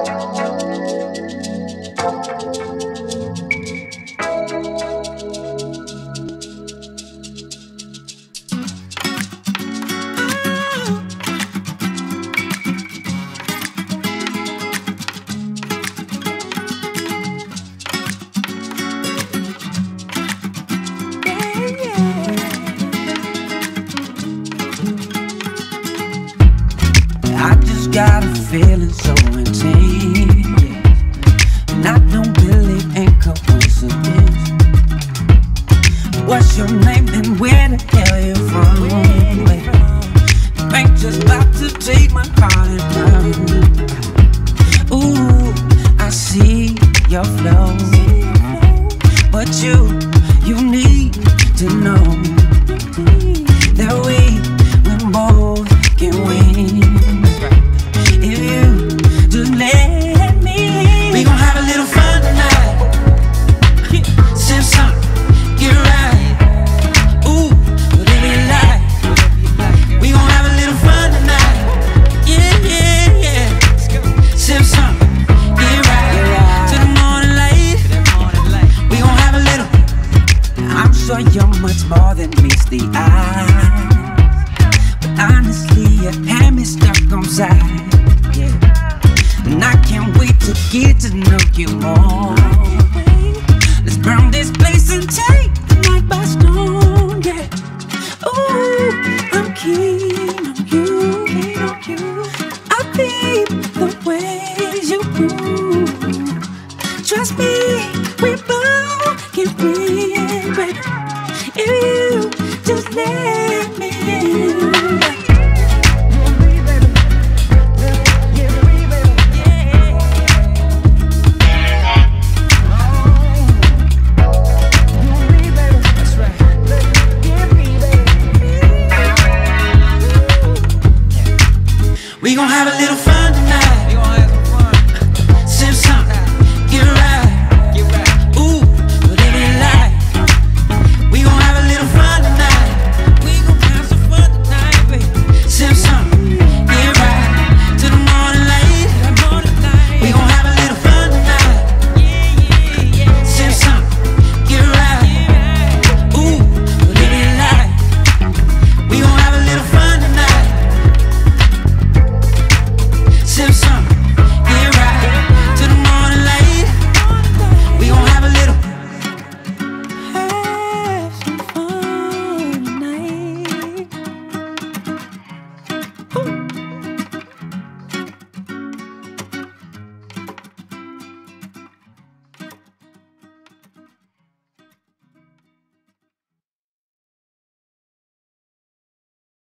Got a feeling so intense, and I don't believe in coincidence. What's your name and where the hell you from? You ain't just about to take my heart and run. Ooh, I see your flow, but you need to know that we both can win. If you just let me, we gon' have a little fun tonight. Sip some, get right. Ooh, whatever you like. We gon' have a little fun tonight. Yeah, yeah, yeah. Sip some, get right. To the morning light. We gon' have a little. I'm sure you're much more than meets the eye. Honestly, you had me stuck on side, yeah. And I can't wait to get to know you more.